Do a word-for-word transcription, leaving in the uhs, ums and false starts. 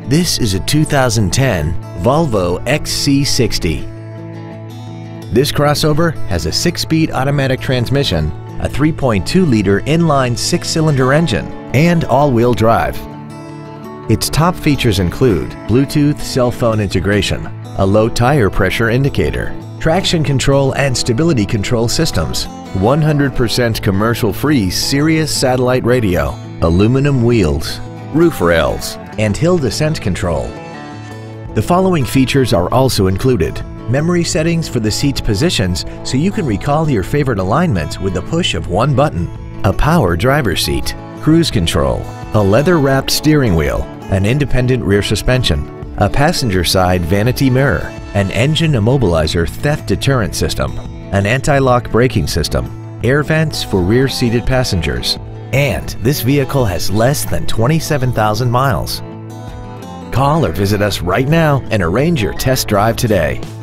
This is a two thousand ten Volvo X C sixty. This crossover has a six-speed automatic transmission, a three point two liter inline six-cylinder engine, and all-wheel drive. Its top features include Bluetooth cell phone integration, a low tire pressure indicator, traction control and stability control systems, one hundred percent commercial-free Sirius satellite radio, aluminum wheels, roof rails, and hill descent control. The following features are also included: memory settings for the seat's positions so you can recall your favorite alignment with the push of one button, a power driver's seat, cruise control, a leather-wrapped steering wheel, an independent rear suspension, a passenger side vanity mirror, an engine immobilizer theft deterrent system, an anti-lock braking system, air vents for rear-seated passengers, and this vehicle has less than twenty-seven thousand miles. Call or visit us right now and arrange your test drive today.